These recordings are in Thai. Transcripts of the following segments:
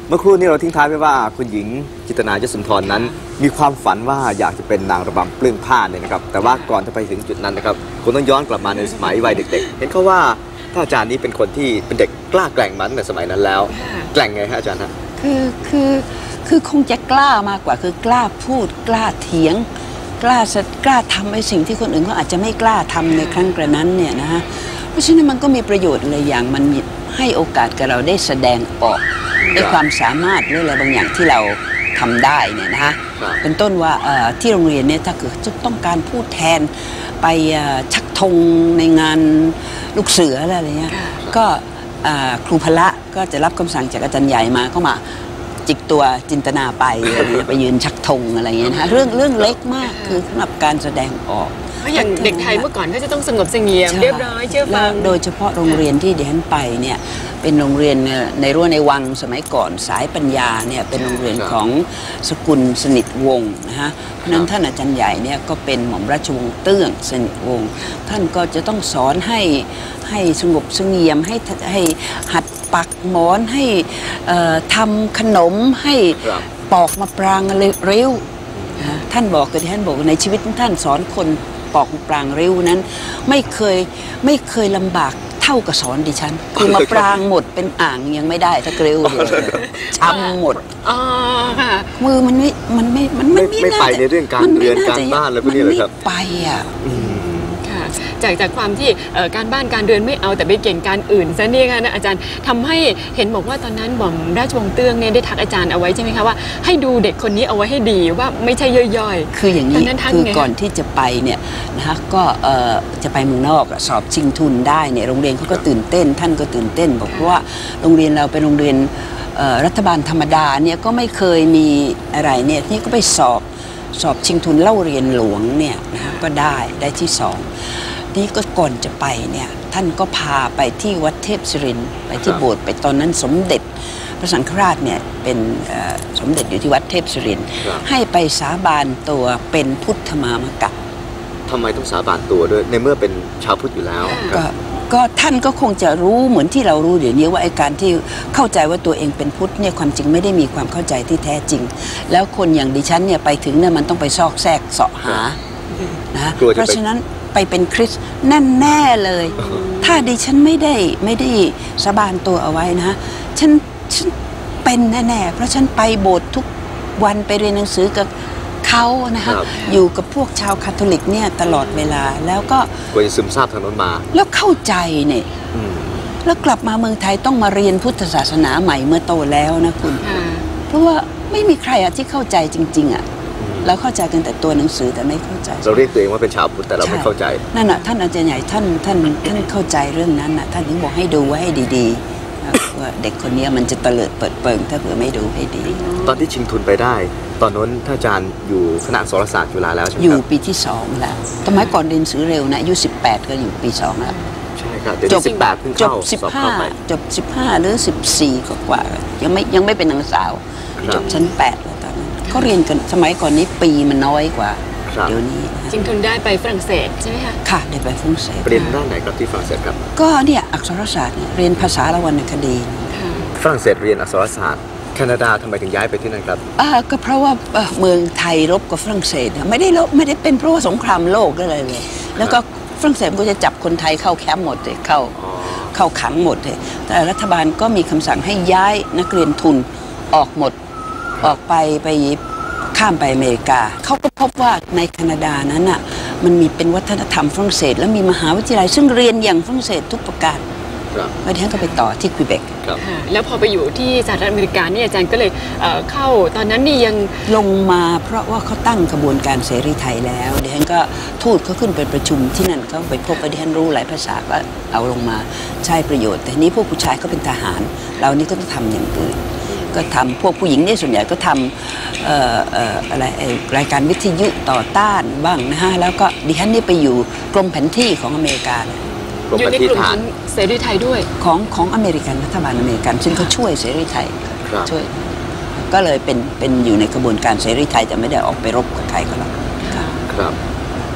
เมื่อครู่นี้เราทิ้งท้ายไปว่าคุณหญิงจิตนายศสุนทรนั้นมีความฝันว่าอยากจะเป็นนางระบำเปลื้องผ้าเนี่ยนะครับแต่ว่าก่อนจะไปถึงจุดนั้นนะครับคุณต้องย้อนกลับมาในสมัยวัยเด็กๆเห็นเขาว่าท่านอาจารย์นี้เป็นคนที่เป็นเด็กกล้าแกร่งมาตั้งแต่สมัยนั้นแล้วแกร่งไงฮะอาจารย์ฮะคือคงจะกล้ามากกว่าคือกล้าพูดกล้าเถียงกล้าทำไอ้สิ่งที่คนอื่นเขาอาจจะไม่กล้าทำในครั้งกระนั้นเนี่ยนะฮะเพราะฉะนั้นมันก็มีประโยชน์เลยอย่างมันให้โอกาสกับเราได้แสดงออกในความสามารถหรืออะไรบางอย่างที่เราทำได้เนี่ยนะฮะเป็นต้นว่าที่โรงเรียนเนี่ยถ้าเกิดจะต้องการพูดแทนไปชักธงในงานลูกเสืออะไรเงี้ยก็ครูพละก็จะรับคำสั่งจากอาจารย์ใหญ่มาเข้ามาจิกตัวจินตนาไปไปยืนชักธงอะไรเงี้ยนะเรื่องเล็กมากคือสำหรับการแสดงออกเพราะอย่างเด็กไทยเมื่อก่อนก็จะต้องสงบเสงี่ยมเรียบร้อยเชื่อฟังโดยเฉพาะโรงเรียนที่ดิฉันไปเนี่ยเป็นโรงเรียนในรั้วในวังสมัยก่อนสายปัญญาเนี่ยเป็นโรงเรียนของสกุลสนิทวงศ์นะฮะเพราะนั้นท่านอาจารย์ใหญ่เนี่ยก็เป็นหม่อมราชวงศ์เตื้องสนิทวงศ์ท่านก็จะต้องสอนให้สงบเสงี่ยมให้หัดปักหมอนให้ทำขนมให้ปอกมะปรางเร็วท่านบอกกับท่านบอกในชีวิตท่านสอนคนปอกมะปรางเร็วนั้นไม่เคยลำบากเท่ากับสอนดิฉันคือมะปรางหมดเป็นอ่างยังไม่ได้ถ้าเร็วช้ำหมดมือมันไม่ไปในเรื่องการเรียนการบ้านอะไรพวกนี้เลยครับไปอ่ะจากความที่การบ้านการเรียนไม่เอาแต่ไปเก่งการอื่นซะนี่ค่ะนะอาจารย์ทำให้เห็นบอกว่าตอนนั้นหม่อมราชวงศ์เตื้องเนี่ยได้ทักอาจารย์เอาไว้ใช่ไหมคะว่าให้ดูเด็กคนนี้เอาไว้ให้ดีว่าไม่ใช่ย่อยๆคืออย่างนี้คือก่อนที่จะไปเนี่ยนะคะก็จะไปเมืองนอกสอบชิงทุนได้เนี่ยโรงเรียนเขาก็ตื่นเต้นท่านก็ตื่นเต้นบอกว่าโรงเรียนเราเป็นโรงเรียนรัฐบาลธรรมดาเนี่ยก็ไม่เคยมีอะไรเนี่ยนี่ก็ไปสอบชิงทุนเล่าเรียนหลวงเนี่ยนะคะก็ได้ที่2นี่ก็ก่อนจะไปเนี่ยท่านก็พาไปที่วัดเทพศิรินทร์ไปที่โบสถ์ไปตอนนั้นสมเด็จพระสังฆราชเนี่ยเป็นสมเด็จอยู่ที่วัดเทพศิรินทร์ให้ไปสาบานตัวเป็นพุทธมามกะทำไมต้องสาบานตัวด้วยในเมื่อเป็นชาวพุทธอยู่แล้วก็ท่านก็คงจะรู้เหมือนที่เรารู้เดี๋ยวนี้ว่าไอ้การที่เข้าใจว่าตัวเองเป็นพุทธเนี่ยความจริงไม่ได้มีความเข้าใจที่แท้จริงแล้วคนอย่างดิฉันเนี่ยไปถึงเนี่ยมันต้องไปซอกแซกเสาะหานะเพราะฉะนั้นไปเป็นคริสต์แน่ๆเลยถ้าดิฉันไม่ได้สาบานตัวเอาไว้นะฉันเป็นแน่ๆเพราะฉันไปโบสถ์ทุกวันไปเรียนหนังสือกับเขานะคะอยู่กับพวกชาวคาทอลิกเนี่ยตลอดเวลาแล้วก็กว่าจะซึมซาบทางนั้นมาแล้วเข้าใจเนี่ยแล้วกลับมาเมืองไทยต้องมาเรียนพุทธศาสนาใหม่เมื่อโตแล้วนะคุณเพราะว่าไม่มีใครที่เข้าใจจริงๆเราเข้าใจกันแต่ตัวหนังสือแต่ไม่เข้าใจเราเรียกตัวเองว่าเป็นชาวพุทธแต่เราไม่เข้าใจนั่นน่ะท่านอาจารย์ใหญ่ท่านเข้าใจเรื่องนั้นน่ะท่านถึงบอกให้ดูไว้ให้ดีๆว่าเด็กคนนี้มันจะเตลิดเปิดเปิงถ้าเผื่อไม่ดูให้ดีตอนที่ชิงทุนไปได้ตอนนั้นท่านอาจารย์อยู่คณะอักษรศาสตร์จุฬาแล้วใช่ไหมอยู่ปีที่2แล้วสมัยก่อนเรียนหนังสือเร็วนะอายุ18ก็อยู่ปี2แล้วใช่ครับจบ18เพิ่งเข้าสอบเข้าไปจบ15หรือ14กว่ายังไม่เป็นนางสาวจบชั้น8แล้วตอนนั้นเขาเรียนกันสมัยก่อนนี้ปีมันน้อยกว่าเดี๋ยวนี้ชิงทุนได้ไปฝรั่งเศสใช่ไหมคะค่ะได้ไปฝรั่งเศสเรียนด้านไหนครับที่ฝรั่งเศสครับก็เนี่ยอักษรศาสตร์เรียนภาษาละวรรณคดีฝรั่งเศสเรียนอักษรศาสตร์แคนาดาทำไมถึงย้ายไปที่นั่นครับก็เพราะว่าเมืองไทยรบกับฝรั่งเศสไม่ได้เป็นเพราะว่าสงครามโลกอะไรเลยแล้วก็ฝรั่งเศสก็จะจับคนไทยเข้าแคมป์หมดเลยเข้าขังหมดเลยแต่รัฐบาลก็มีคำสั่งให้ย้ายนักเรียนทุนออกหมดออกไปข้ามไปอเมริกาเขาก็พบว่าในแคนาดานั้นน่ะมันมีเป็นวัฒนธรรมฝรั่งเศสและมีมหาวิทยาลัยซึ่งเรียนอย่างฝรั่งเศสทุกประการแล้วท่านก็ไปต่อที่ควิเบกแล้วพอไปอยู่ที่สหรัฐอเมริกานี่อาจารย์ก็เลยเข้าตอนนั้นนี่ยังลงมาเพราะว่าเขาตั้งกระบวนการเสรีไทยแล้วดิฉันก็ทูตเขาขึ้นไปประชุมที่นั่นเขาไปพบว่าดิฉันรู้หลายภาษาก็เอาลงมาใช้ประโยชน์แต่นี้พวกผู้ชายก็เป็นทหารเรานี่ก็ต้องทำอย่างอื่นก็ทำพวกผู้หญิงเนี่ยส่วนใหญ่ก็ทำอะไรรายการวิทยุต่อต้านบ้างนะฮะแล้วก็ดิฉันนี่ไปอยู่กรมแผนที่ของอเมริกาอยู่ในกลุ่มของเสรีไทยด้วยของอเมริกันรัฐบาลอเมริกันซึ่งเขาช่วยเสรีไทยช่วยก็เลยเป็นอยู่ในกระบวนการเสรีไทยแต่ไม่ได้ออกไปรบกับใครก็แล้วครับ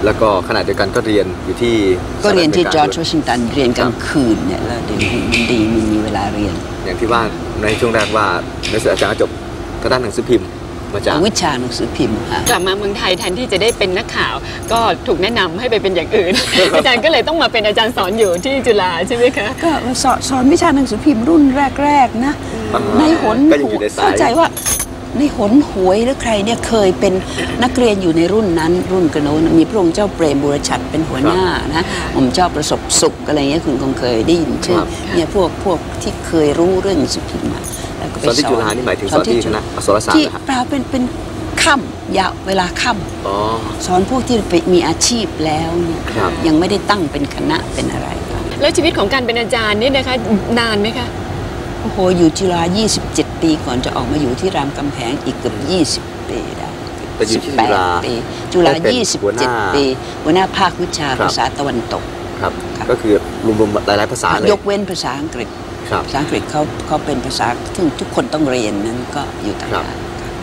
แล้วก็ขณะเดียวกันก็เรียนอยู่ที่ก็เรียนที่จอร์จสหวฐอชิงตันเรียนกลางคืนเนี่ยแล้วดีมันดีมันมีเวลาเรียนอย่างที่ว่าในช่วงแรกว่าในสื่ออาจารย์ก็จบทางด้านหนังสือพิมพ์มาจากวิชาหนังสือพิมพ์ค่ะกลับมาเมืองไทยแทนที่จะได้เป็นนักข่าว ก็ถูกแนะนำให้ไปเป็นอย่างอื่น อาจารย์ก็เลยต้องมาเป็นอาจารย์สอนอยู่ที่จุฬาใช่ไหมคะก็สอนวิชาหนังสือพิมพ์รุ่นแรกๆนะในหนก็ยังอยู่ในสายเข้าใจว่าในหนหวยหรือใครเนี่ยเคยเป็นนักเรียนอยู่ในรุ่นนั้นรุ่นกระโน้นมีพระองค์เจ้าเปรมบุรชัดเป็นหัวหน้านะผมเจ้าประสบสุขอะไรเงี้ยคุณคงเคยได้ยินชื่อเนี่ยพวกที่เคยรู้เรื่องหนังสือพิมพ์มาแล้วก็ไปสอนที่จุฬานี่หมายถึงสอนที่คณะอักษรศาสตร์ที่นะฮะเปล่าเป็นค่ำยาวเวลาค่ำอ๋อสอนพวกที่ไปมีอาชีพแล้วเนี่ยครับยังไม่ได้ตั้งเป็นคณะเป็นอะไรแล้วชีวิตของการเป็นอาจารย์นี่นะคะนานไหมคะโอ้โหอยู่จุฬา27 ปีก่อนจะออกมาอยู่ที่รามคำแหงอีกเกือบ20 ปีได้แต่อยู่ที่จุฬา 18 ปีจุฬาได้เป็นหัวหน้า 27 ปีหัวหน้าภาควิชาครับภาษาตะวันตกครับครับก็คือรวมๆหลายๆภาษาเลยยกเว้นภาษาอังกฤษครับภาษาอังกฤษเขาเป็นภาษาที่ทุกคนต้องเรียนนั้นก็อยู่ต่างครับหาก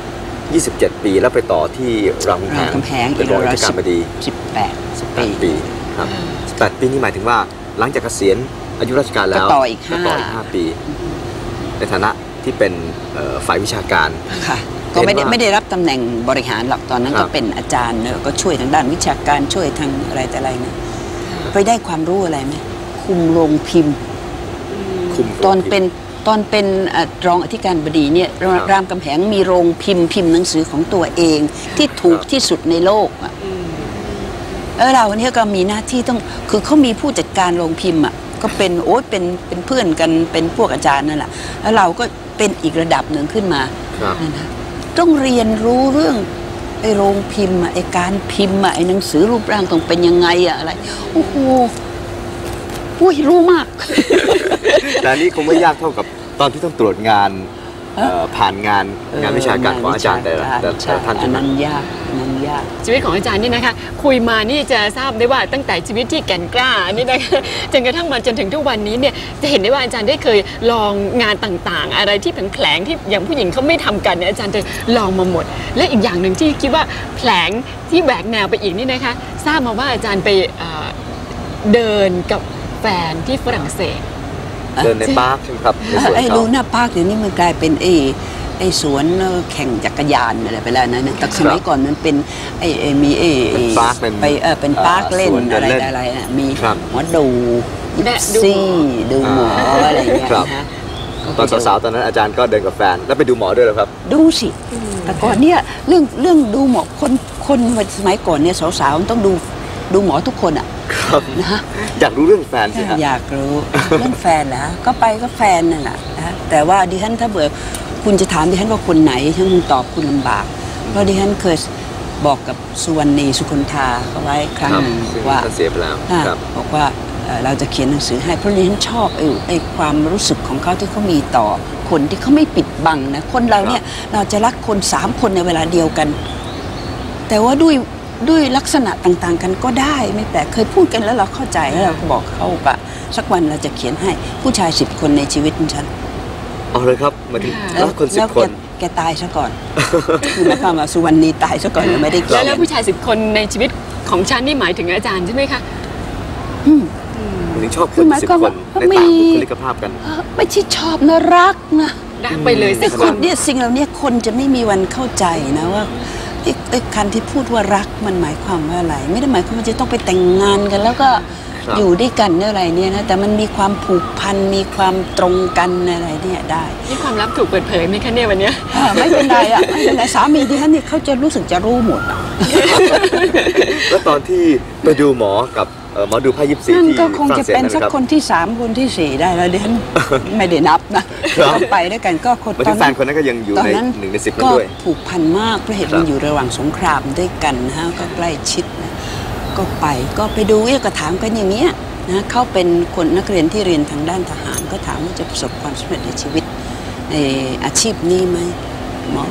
27 ปีแล้วไปต่อที่รามรามคำแหงเป็นรองอธิการบดี 18 8 ปีครับ8 ปีนี่หมายถึงว่าหลังจากเกษียณอายุราชการแล้วก็ต่ออีก 5 ปี ในฐานะที่เป็นฝ่ายวิชาการค่ะก็ไม่ได้เห็นว่าไม่ได้รับตำแหน่งบริหารหรอกตอนนั้นครัก็บเป็นอาจารย์เนอะก็ช่วยทางด้านวิชาการช่วยทางอะไรแต่อะไรนะไปได้ความรู้อะไรไหมคุมโรงพิมพ์คุมตอนเป็นรองอธิการบดีเนี่ยรามคำแหงมีโรงพิมพ์หนังสือของตัวเองที่ถูกที่สุดในโลกอะเราเนี่ยก็มีหน้าที่ต้องคือเขามีผู้จัดการโรงพิมพ์อ่ะก็เป็นเป็นเพื่อนกันเป็นพวกอาจารย์นั่นแหละแล้วเราก็เป็นอีกระดับหนึ่งขึ้นมาครับนั่นนะต้องเรียนรู้เรื่องไอ้โรงพิมพ์อะไอ้การพิมพ์อะไอ้หนังสือรูปร่างต้องเป็นยังไงอะอะไรโอ้โหอุ้ยรู้มากแต่อันนี้คงไม่ยากเท่ากับตอนที่ต้องตรวจงานผ่านงานวิชาการของอาจารย์แต่ละท่านอัใช่นไหมนั้นยากอันนั้นยากชีวิตของอาจารย์นี่นะคะคุยมานี่จะทราบได้ว่าตั้งแต่ชีวิตที่แก่นกล้านี่นะคะจนกระทั่งมาจนถึงทุกวันนี้เนี่ยจะเห็นได้ว่าอาจารย์ได้เคยลองงานต่างๆ อะไรที่แผลงๆที่อย่างผู้หญิงเขาไม่ทำกันเนี่ยอาจารย์จะลองมาหมด และอีกอย่างหนึ่งที่คิดว่าแผลงที่แหวกแนวไปอีกนี่นะคะทราบมาว่าอาจารย์ไปเดินกับแฟนที่ฝรั่งเศสเดินในปาร์คใช่ไหมครับในสวนไอ้เขาดูหน้าภาคเดี๋ยวนี้มันกลายเป็นไอ้สวนแข่งจักรยานอะไรไปแล้วนะแต่สมัยก่อนมันเป็นมีเป็นปาร์คเป็นเป็นปาร์คเล่นสวนเดิอะนไรเล่นอะไรนะมีครับหมอดูและซี่ดูหมออะไรอย่างเงี้ยครับนะตอนสาวๆตอนนั้นอาจารย์ก็เดินกับแฟนแล้วไปดูหมอด้วยเหรอครับดูสิแต่ก่อนเนี่ยเรื่องดูหมอคนสมัยก่อนเนี่ยสาวๆมันต้องดูหมอทุกคนอ่ะครับนะฮะอยากรู้เรื่องแฟนสิฮะอยากรู้ เรื่องแฟนเหรอก็ไปก็แฟนนั่นแหละนะแต่ว่าดิฉันถ้าเบื่อคุณจะถามดิฉันว่าคนไหนฉันคงตอบคุณลำบาก เพราะดิฉันเคยบอกกับสุวรรณีสุคนธาเขาไว้ครั้งครับหนึ่งซึ่งว่าท่านเสียไปแล้วอ่าครับบอกว่าเราจะเขียนหนังสือให้เพราะดิฉันชอบไอ้ความรู้สึกของเขาที่เขามีต่อคนที่เขาไม่ปิดบังนะคนเราเนี่ยเราจะรักคน3 คนในเวลาเดียวกัน แต่ว่าด้วยลักษณะต่างๆกันก็ได้ไม่แปลกเคยพูดกันแล้วเราเข้าใจแล้วเราก็บอกเขาว่าสักวันเราจะเขียนให้ผู้ชาย10 คนในชีวิตของฉันเอาเลยครับหมายถึงรักคนแล้ว 10 คนแกตายซะก่อน คือหมายความว่าสุวรรณีตายซะก่อนยังไม่ได้เขียนแล้วผู้ชาย10 คนในชีวิตของฉันนี่หมายถึงอาจารย์ใช่ไหมคะหมายถึงชอบคคืนอหมาย 10 ความคว่านในต่างบุคลิกภาพกันไม่ใช่ชอบนะรักนะรักไปเลยแต่ 10 คคน นเนี่ยสิ่งเหล่านี้คนจะไม่มีวันเข้าใจนะว่าไอ้คันที่พูดว่ารักมันหมายความว่าอะไร ไม่ได้หมายความว่าจะต้องไปแต่งงานกัน แล้วก็ครับอยู่ด้วยกันอะไรเนี่ยนะแต่มันมีความผูกพันมีความตรงกันอะไรเนี่ยได้นี่ความลับถูกเปิดเผยไหมคะเนี่ยวันเนี้ยไม่เป็นไรอ่ะไม่เป็นไรสามีดิฉันเนี่ยเขาจะรู้สึกจะรู้หมดอะแล้วตอนที่ไปดูหมอกับหมอดูไพ่ยิปซีนั่นที่ก็คงฝรั่จะงเศสเป็นนั่นสักนะครับคนที่3 คนที่ 4 ได้แล้วดิฉัน ไม่ได้นับนะครับ เราไปด้วยกันก็คนหมายถึงแฟนคนนั้นก็ยังอยู่ตอนในนั้น 1 ใน 10 นั้นก็ด้วยผูกพันมากเพราะเหตุครับมันอยู่ระหว่างสงครามด้วยกันนะฮะก็ใกล้ชิดนะก็ไปดูก็ถามกันอย่างเงี้ยนะเขาเป็นคนนักเรียนที่เรียนทางด้านทหารก็ถามว่าจะประสบความสำเร็จในชีวิตในอาชีพนี้ไหมหมอ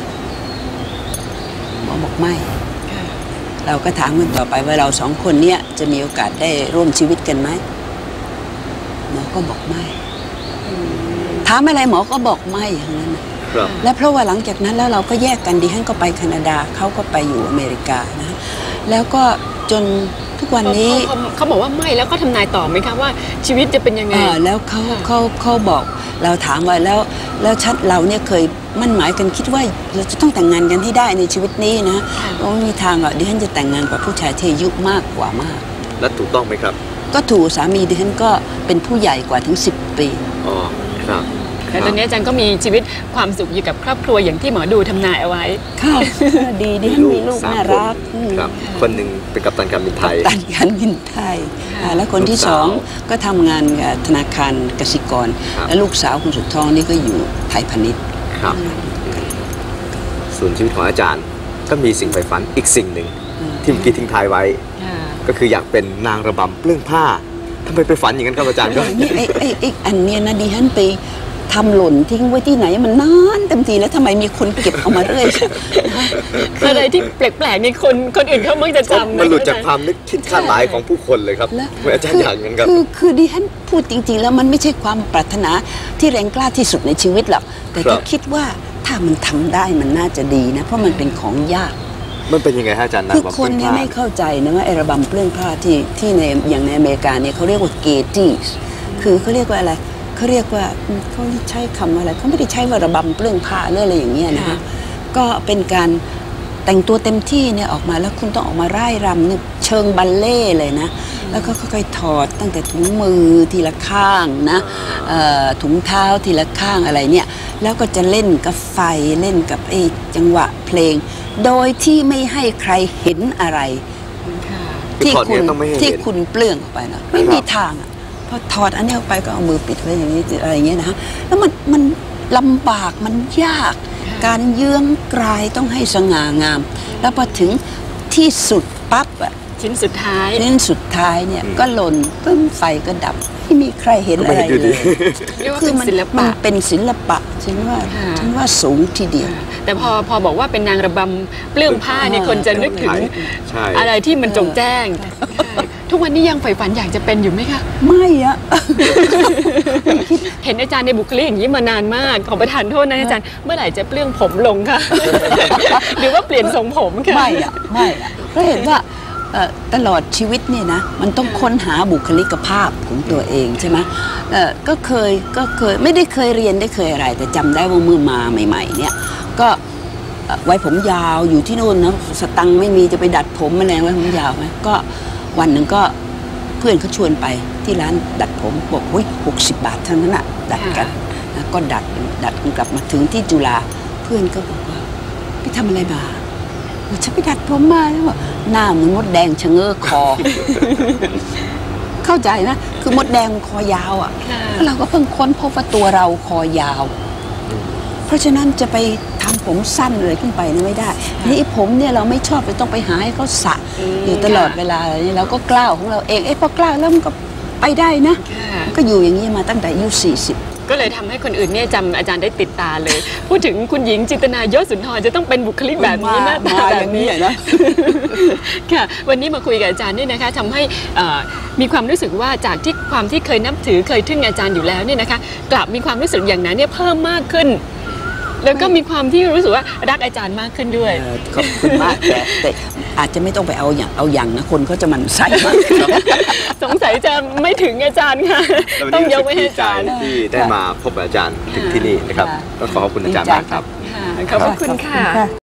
บอกไม่ เราก็ถามกันต่อไปว่าเรา2 คนเนี่ยจะมีโอกาสได้ร่วมชีวิตกันไหมหมอก็บอกไม่ถามอะไรหมอก็บอกไม่อย่างนั้นนะครับ และเพราะว่าหลังจากนั้นแล้วเราก็แยกกันดิฉันก็ไปแคนาดาเขาก็ไปอยู่อเมริกานะแล้วก็จนทุกวันนี้เขาบอกว่าไม่แล้วก็ทำนายต่อไหมคะว่าชีวิตจะเป็นยังไงแล้วเขาบอกเราถามว่าแล้วชัดเราเนี่ยเคยมั่นหมายกันคิดว่าเราจะต้องแต่งงานกันให้ได้ในชีวิตนี้นะไม่มีทางหรอกดิฉันจะแต่งงานกับผู้ชายที่อายุมากกว่ามากและถูกต้องไหมครับก็ถูกสามีดิฉันก็เป็นผู้ใหญ่กว่าถึง10 ปีอ๋อครับแต่ตอนนี้อาจารย์ก็มีชีวิตความสุขอยู่กับครอบครัวอย่างที่หมอดูทำนายเอาไว้ค่ะ ดีดิฉันมีลูก 3 น่าคนรักครับคนหนึ่งเป็นกัปตันการบินไทยตันการบินไทยและคนที่ลูกสาว 2ก็ทำงานกับธนาคารกสิกรครับและลูกสาวคนสุดท้องนี่ก็อยู่ไทยพาณิชย์ครับส่วนชีวิตของอาจารย์ก็มีสิ่งใฝ่ฝันอีกสิ่งหนึ่งที่เมื่อกี้ทิ้งท้ายไว้ ก็คืออยากเป็นนางระบำเปลื้องผ้าทำไมไปฝันอย่างนั้นครับอาจารย์ก็นี่ไอ้อันเนี้ยนะดิฉันไปทำหล่นทิ้งไว้ที่ไหนมันนานเต็มทีแล้วทำไมมีคนเก็บเอามาเรื่อยอะไรที่แปลกๆนี่คนอื่นเขามักจะจำมันหลุดจากความนึกคิดคาดหมายของผู้คนเลยครับและเมื่ออาจารย์อย่างนั้นครับคือดิฉันพูดจริงๆแล้วมันไม่ใช่ความปรารถนาที่แรงกล้าที่สุดในชีวิตหรอกแต่ครัก็บคิดว่าถ้ามันทำได้มันน่าจะดีนะเพราะมันเป็นของยากมันเป็นยังไงฮะอาจารย์นางคือระบำคนเปลื้องเนี่ยผ้าไม่เข้าใจนะว่าไอ้ระบำเปลื้องผ้าที่ในอย่างในอเมริกาเนี่ยเขาเรียกว่าเกตี้คือเขาเรียกว่าอะไรเขาเรียกว่าเขาใช้คำว่าอะไรเขาไม่ได้ใช้ว่าระบำเปลื้องผ้าหรืออะไรอย่างเงี้ยนะคะก็เป็นการแต่งตัวเต็มที่เนี่ยออกมาแล้วคุณต้องออกมาร่ายรำเนี่ยเชิงบัลเล่ต์เลยนะแล้วก็ค่อยๆถอดตั้งแต่ถุงมือทีละข้างนะถุงเท้าทีละข้างอะไรเนี่ยแล้วก็จะเล่นกับไฟเล่นกับไอ้จังหวะเพลงโดยที่ไม่ให้ใครเห็นอะไรที่ถอดคุเนี่ณยต้องไม่ให้ที่เห็นคุณเปลื้องออกไปนะไม่มีทางอ่ะพอถอดอันนี้ออกไปก็เอามือปิดไว้อย่างนี้อะไรอย่างเงี้ยนะฮะแล้วมันลำบากมันยากการเยื้องกลายต้องให้สง่างาม แล้วพอถึงที่สุดปั๊บอ่ะชิ้นสุดท้ายชิ้นสุดท้ายเนี่ยก็หล่นปึ้งไฟก็ดับไม่มีใครเห็นก็อะไม่ไรเห็นอยู่เลดียเรียกว่าคืเป็นศิลมัปะนเป็นศิลปะฉันว่าสูงทีเดียวแต่พอบอกว่าเป็นนางระบำเปลื้องผ้าเนี่ยคนจะนึกถึงใช่อะไรที่มันจงแจ้งทุกวันนี้ยังใฝ่ฝันอยากจะเป็นอยู่ไหมคะไม่อะเห็นอาจารย์ในบุคลิกอย่างนี้มานานมากขอประทานโทษนะอาจารย์เมื่อไหร่จะเปลื้องผมลงคะ หรือว่าเปลี่ยนทรงผมค่ะไม่อะเพราะเห็นว่าตลอดชีวิตเนี่ยนะมันต้องค้นหาบุคลิกภาพของตัวเองใช่ไหมก็เคยไม่ได้เคยเรียนได้เคยอะไร แต่จำได้ว่าเมื่อมาใหม่ๆเนี่ยก็ไว้ผมยาวอยู่ที่นู่นนะสตังค์ไม่มีจะไปดัดผมแมลงไว้ผมยาวไหมก็วันหนึ่งก็เพื่อนเขาชวนไปที่ร้านดัดผมบอกเฮ้ย60 บาทเท่านั้นอะดัดกันนะก็ดัดกลับมาถึงที่จุฬาเพื่อนก็บอกว่าไปทำอะไรมาฉันไปดัดผมมาแล้วบอกหน้าเหมือนมดแดงชะเง้อคอ เข้าใจนะคือมดแดงคอยาวอ่ะแล้วเราก็เพิ่งค้นพบว่าตัวเราคอยาว เพราะฉะนั้นจะไปทำผมสั้นเลยขึ้นไปนี่ไม่ได้นี่ผมเนี่ยเราไม่ชอบไปต้องไปหาให้เขาสระอยู่ตลอดเวลาอะไรนี่เราก็กล้าวของเราเองพอกล้าวแล้วมันก็ไปได้นะก็อยู่อย่างนี้มาตั้งแต่อายุ40 ก็เลยทำให้คนอื่นเนี่ยจำอาจารย์ได้ติดตาเลย พูดถึงคุณหญิงจิตนายศสุนทรจะต้องเป็นบุคลิกแบบนี้หน้าตาแบบนี้ ค่ะวันนี้มาคุยกับอาจารย์นี่นะคะทำให้มีความรู้สึกว่าจากที่ความที่เคยนับถือเคยทึ่งอาจารย์อยู่แล้วเนี่ยนะคะกลับมีความรู้สึกอย่างนั้นเนี่ยเพิ่มมากขึ้น แล้วก็มีความที่รู้สึกว่ารักอาจารย์มากขึ้นด้วยขอบคุณมากแต่อาจจะไม่ต้องไปเอาอย่างนะคนก็จะมันใส่มากสงสัยจะไม่ถึงอาจารย์ค่ะต้องยกไว้ให้อาจารย์ที่ได้มาพบกับอาจารย์ถึงที่นี่นะครับก็ขอขอบคุณอาจารย์มากครับขอบคุณค่ะ